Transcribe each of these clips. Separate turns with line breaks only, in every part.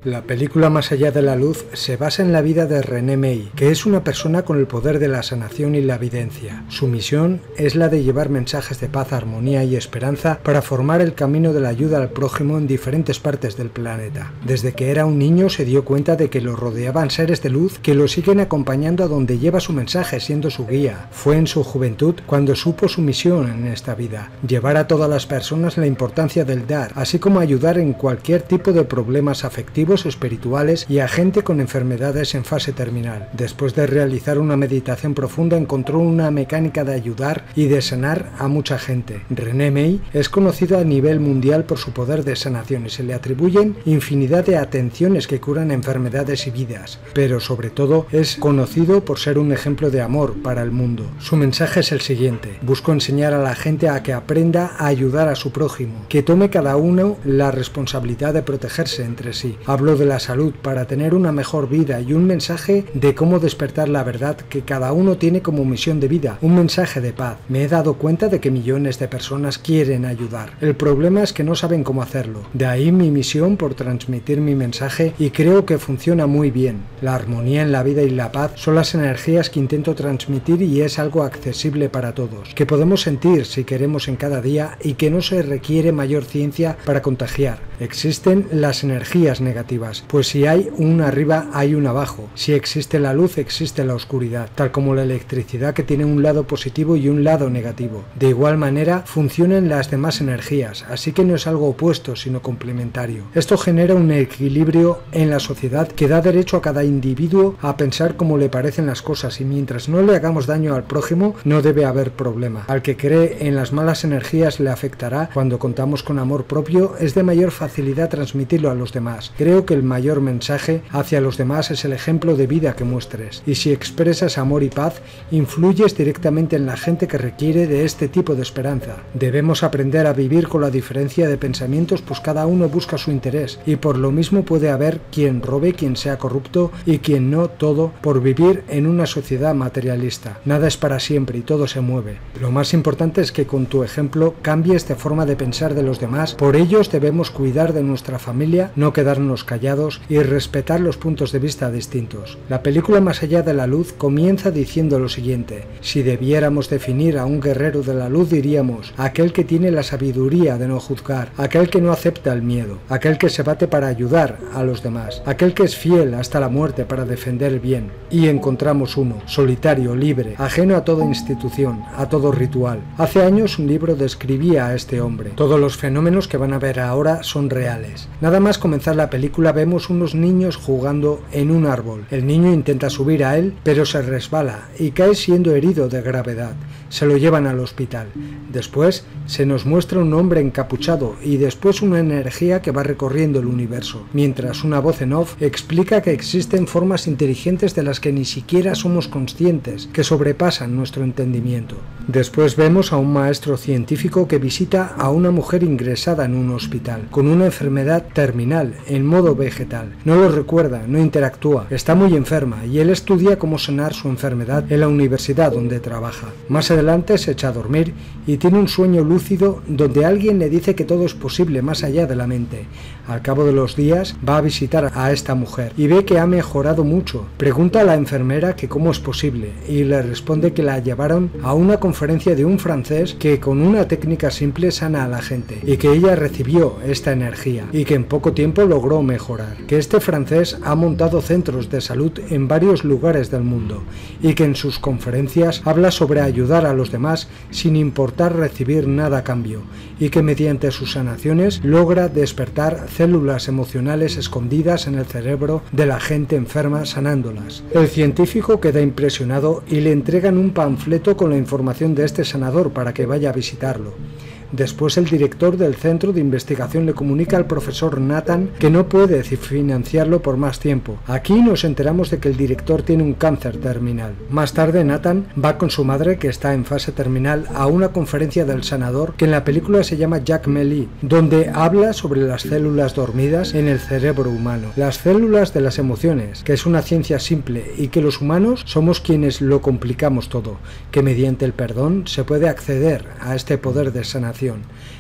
La película Más allá de la luz se basa en la vida de René May, que es una persona con el poder de la sanación y la videncia. Su misión es la de llevar mensajes de paz, armonía y esperanza para formar el camino de la ayuda al prójimo en diferentes partes del planeta. Desde que era un niño se dio cuenta de que lo rodeaban seres de luz que lo siguen acompañando a donde lleva su mensaje, siendo su guía. Fue en su juventud cuando supo su misión en esta vida: llevar a todas las personas la importancia del dar, así como ayudar en cualquier tipo de problemas afectivos, espirituales y a gente con enfermedades en fase terminal. Después de realizar una meditación profunda encontró una mecánica de ayudar y de sanar a mucha gente. René May es conocido a nivel mundial por su poder de sanación y se le atribuyen infinidad de atenciones que curan enfermedades y vidas, pero sobre todo es conocido por ser un ejemplo de amor para el mundo. Su mensaje es el siguiente: busco enseñar a la gente a que aprenda a ayudar a su prójimo, que tome cada uno la responsabilidad de protegerse entre sí. Hablo de la salud para tener una mejor vida y un mensaje de cómo despertar la verdad que cada uno tiene como misión de vida, un mensaje de paz. Me he dado cuenta de que millones de personas quieren ayudar. El problema es que no saben cómo hacerlo. De ahí mi misión por transmitir mi mensaje, y creo que funciona muy bien. La armonía en la vida y la paz son las energías que intento transmitir y es algo accesible para todos, que podemos sentir si queremos en cada día y que no se requiere mayor ciencia para contagiar. Existen las energías negativas, pues si hay un arriba hay un abajo. Si existe la luz existe la oscuridad, tal como la electricidad, que tiene un lado positivo y un lado negativo. De igual manera funcionan las demás energías, así que no es algo opuesto sino complementario. Esto genera un equilibrio en la sociedad que da derecho a cada individuo a pensar como le parecen las cosas, y mientras no le hagamos daño al prójimo no debe haber problema. Al que cree en las malas energías le afectará. Cuando contamos con amor propio es de mayor facilidad transmitirlo a los demás. Creo que el mayor mensaje hacia los demás es el ejemplo de vida que muestres, y si expresas amor y paz influyes directamente en la gente que requiere de este tipo de esperanza. Debemos aprender a vivir con la diferencia de pensamientos, pues cada uno busca su interés y por lo mismo puede haber quien robe, quien sea corrupto y quien no, todo por vivir en una sociedad materialista. Nada es para siempre y todo se mueve. Lo más importante es que con tu ejemplo cambies de forma de pensar de los demás. Por ellos debemos cuidar de nuestra familia, no quedarnos callados y respetar los puntos de vista distintos. La película Más allá de la luz comienza diciendo lo siguiente: si debiéramos definir a un guerrero de la luz diríamos aquel que tiene la sabiduría de no juzgar, aquel que no acepta el miedo, aquel que se bate para ayudar a los demás, aquel que es fiel hasta la muerte para defender el bien. Y encontramos uno, solitario, libre, ajeno a toda institución, a todo ritual. Hace años un libro describía a este hombre. Todos los fenómenos que van a ver ahora son reales. Nada más comenzar la película vemos unos niños jugando en un árbol. El niño intenta subir a él, pero se resbala y cae siendo herido de gravedad. Se lo llevan al hospital. Después se nos muestra un hombre encapuchado y después una energía que va recorriendo el universo, mientras una voz en off explica que existen formas inteligentes de las que ni siquiera somos conscientes, que sobrepasan nuestro entendimiento. Después vemos a un maestro científico que visita a una mujer ingresada en un hospital, con una enfermedad terminal, en modo vegetal. No lo recuerda, no interactúa, está muy enferma y él estudia cómo sanar su enfermedad en la universidad donde trabaja. Más adelante se echa a dormir y tiene un sueño lúcido donde alguien le dice que todo es posible más allá de la mente. Al cabo de los días va a visitar a esta mujer y ve que ha mejorado mucho. Pregunta a la enfermera que cómo es posible y le responde que la llevaron a una conferencia de un francés que con una técnica simple sana a la gente y que ella recibió esta energía y que en poco tiempo logró mejorar. Que este francés ha montado centros de salud en varios lugares del mundo y que en sus conferencias habla sobre ayudar a los demás sin importar recibir nada a cambio, y que mediante sus sanaciones logra despertar células emocionales escondidas en el cerebro de la gente enferma, sanándolas. El científico queda impresionado y le entregan un panfleto con la información de este sanador para que vaya a visitarlo. Después el director del centro de investigación le comunica al profesor Nathan que no puede financiarlo por más tiempo. Aquí nos enteramos de que el director tiene un cáncer terminal. Más tarde Nathan va con su madre, que está en fase terminal, a una conferencia del sanador que en la película se llama Jack Melly, donde habla sobre las células dormidas en el cerebro humano, las células de las emociones, que es una ciencia simple y que los humanos somos quienes lo complicamos todo, que mediante el perdón se puede acceder a este poder de sanación.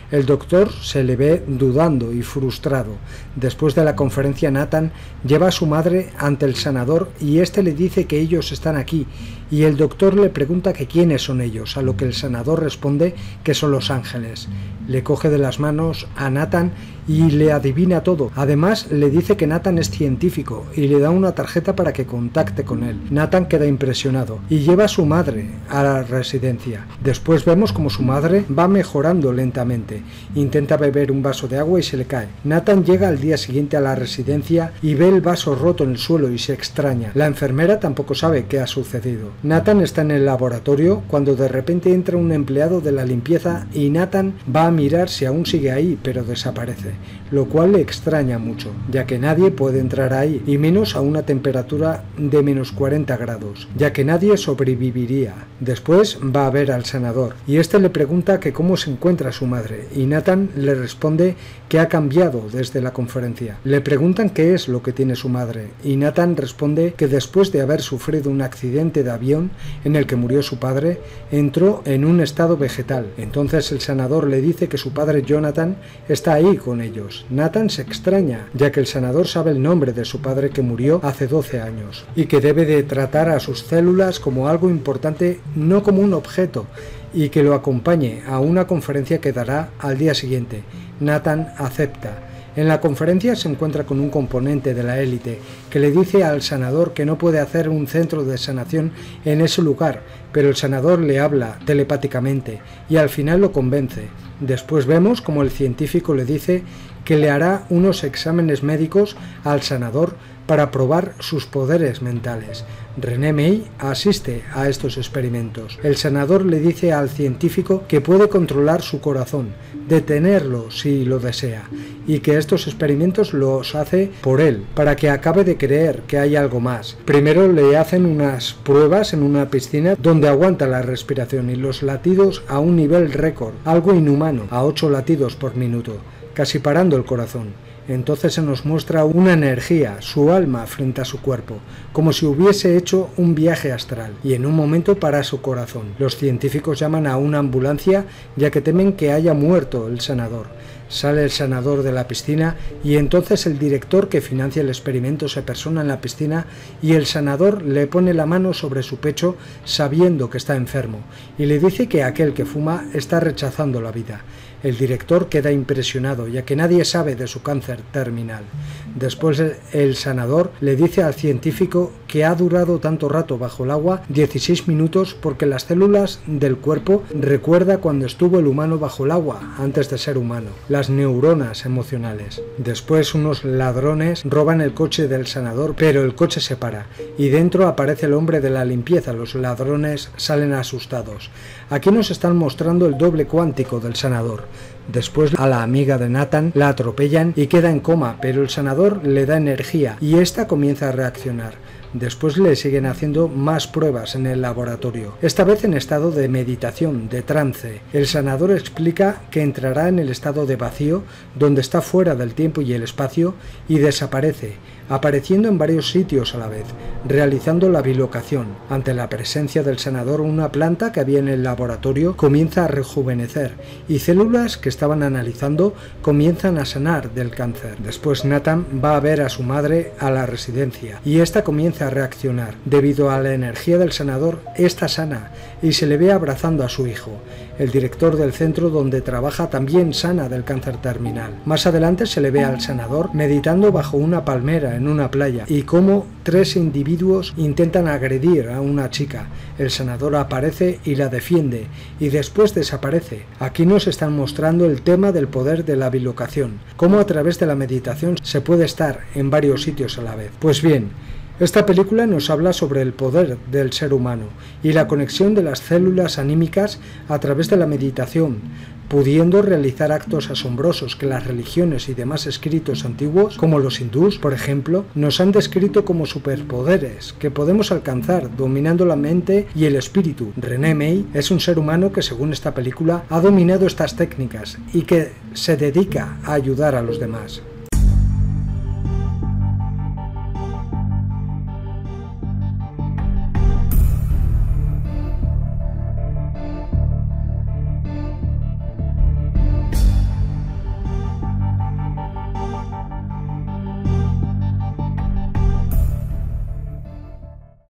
El doctor se le ve dudando y frustrado. Después de la conferencia, Nathan lleva a su madre ante el sanador y este le dice que ellos están aquí, y el doctor le pregunta que quiénes son ellos, a lo que el sanador responde que son los ángeles. Le coge de las manos a Nathan y le adivina todo. Además, le dice que Nathan es científico y le da una tarjeta para que contacte con él. Nathan queda impresionado y lleva a su madre a la residencia. Después vemos como su madre va mejorando lentamente. Intenta beber un vaso de agua y se le cae. Nathan llega al día siguiente a la residencia y ve el vaso roto en el suelo y se extraña. La enfermera tampoco sabe qué ha sucedido. Nathan está en el laboratorio cuando de repente entra un empleado de la limpieza y Nathan va a mirar si aún sigue ahí, pero desaparece, lo cual le extraña mucho, ya que nadie puede entrar ahí, y menos a una temperatura de menos 40 grados, ya que nadie sobreviviría. Después va a ver al sanador, y este le pregunta que cómo se encuentra su madre, y Nathan le responde que ha cambiado desde la conferencia. Le preguntan qué es lo que tiene su madre, y Nathan responde que después de haber sufrido un accidente de avión en el que murió su padre, entró en un estado vegetal. Entonces el sanador le dice que su padre Jonathan está ahí con ellos. Nathan se extraña, ya que el sanador sabe el nombre de su padre que murió hace 12 años, y que debe de tratar a sus células como algo importante, no como un objeto, y que lo acompañe a una conferencia que dará al día siguiente. Nathan acepta. En la conferencia se encuentra con un componente de la élite que le dice al sanador que no puede hacer un centro de sanación en ese lugar, pero el sanador le habla telepáticamente y al final lo convence. Después vemos como el científico le dice que le hará unos exámenes médicos al sanador para probar sus poderes mentales. René May asiste a estos experimentos. El sanador le dice al científico que puede controlar su corazón, detenerlo si lo desea, y que estos experimentos los hace por él, para que acabe de creer que hay algo más. Primero le hacen unas pruebas en una piscina donde aguanta la respiración y los latidos a un nivel récord, algo inhumano, a 8 latidos por minuto, casi parando el corazón. Entonces se nos muestra una energía, su alma frente a su cuerpo, como si hubiese hecho un viaje astral, y en un momento para su corazón. Los científicos llaman a una ambulancia ya que temen que haya muerto el sanador. Sale el sanador de la piscina y entonces el director que financia el experimento se persona en la piscina y el sanador le pone la mano sobre su pecho sabiendo que está enfermo y le dice que aquel que fuma está rechazando la vida. El director queda impresionado ya que nadie sabe de su cáncer terminal. Después el sanador le dice al científico que ha durado tanto rato bajo el agua, 16 minutos, porque las células del cuerpo recuerda cuando estuvo el humano bajo el agua antes de ser humano, las neuronas emocionales. Después unos ladrones roban el coche del sanador, pero el coche se para y dentro aparece el hombre de la limpieza. Los ladrones salen asustados. Aquí nos están mostrando el doble cuántico del sanador. Después a la amiga de Nathan la atropellan y queda en coma, pero el sanador le da energía y ésta comienza a reaccionar. Después le siguen haciendo más pruebas en el laboratorio, esta vez en estado de meditación, de trance. El sanador explica que entrará en el estado de vacío, donde está fuera del tiempo y el espacio, y desaparece, apareciendo en varios sitios a la vez, realizando la bilocación. Ante la presencia del sanador, una planta que había en el laboratorio comienza a rejuvenecer, y células que estaban analizando comienzan a sanar del cáncer. Después Nathan va a ver a su madre a la residencia, y esta comienza a reaccionar. Debido a la energía del sanador, esta sana y se le ve abrazando a su hijo. El director del centro donde trabaja también sana del cáncer terminal. Más adelante se le ve al sanador meditando bajo una palmera en una playa y cómo 3 individuos intentan agredir a una chica. El sanador aparece y la defiende y después desaparece. Aquí nos están mostrando el tema del poder de la bilocación, cómo a través de la meditación se puede estar en varios sitios a la vez. Pues bien, esta película nos habla sobre el poder del ser humano y la conexión de las células anímicas a través de la meditación, pudiendo realizar actos asombrosos que las religiones y demás escritos antiguos, como los hindús, por ejemplo, nos han descrito como superpoderes que podemos alcanzar dominando la mente y el espíritu. René May es un ser humano que, según esta película, ha dominado estas técnicas y que se dedica a ayudar a los demás.